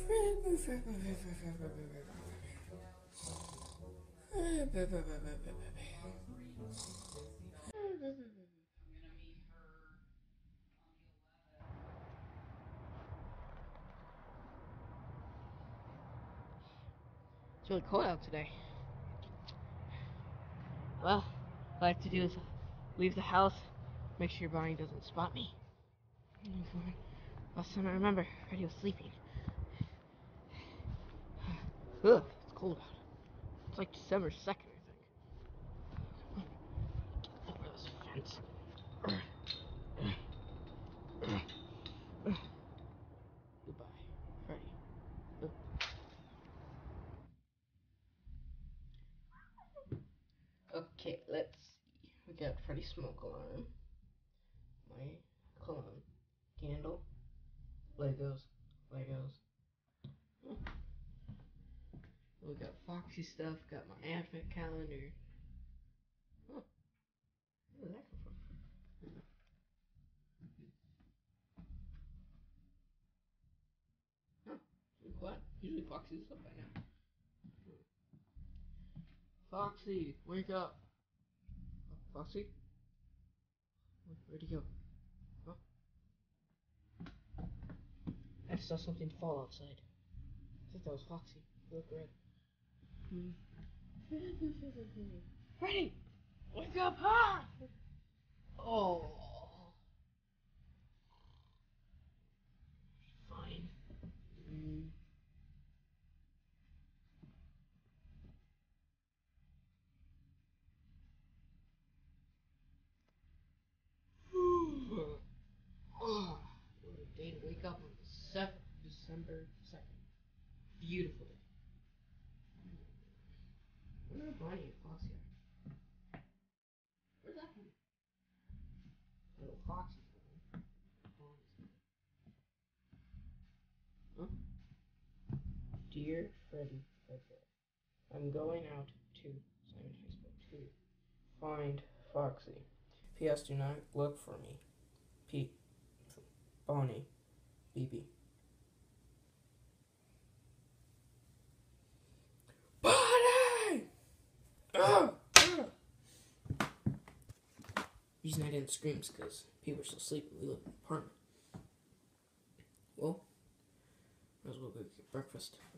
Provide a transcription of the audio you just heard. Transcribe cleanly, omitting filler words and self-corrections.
It's really cold out today. Well, what I have to do is leave the house, make sure Bonnie doesn't spot me. Last time I remember, Freddy was sleeping. Ugh, it's cold out. It's like December 2nd, I think. Get over this fence. Goodbye, Freddy. Ugh. Okay, let's see. We got Freddy smoke alarm, my cologne, candle, Legos. We got Foxy stuff, got my advent calendar. Huh, where did that come from? Huh, what? Usually Foxy's up by now. Foxy, wake up. Foxy? Where'd he go? Huh? I saw something fall outside. I think that was Foxy. He looked red. Freddy! Wake up! Ah! Oh. Fine. Oh, what a day to wake up on the 7th, December 2nd. Beautiful day. Where are Bonnie and Foxy at? Where's that from? Little Foxy's home. Huh? Dear Freddy, I'm going out to Simon High School to find Foxy. P.S. Do not look for me. Pete. Bonnie. BB. Bonnie! The reason I didn't scream is because people were still sleeping. We live in an apartment. Well, might as well go get breakfast.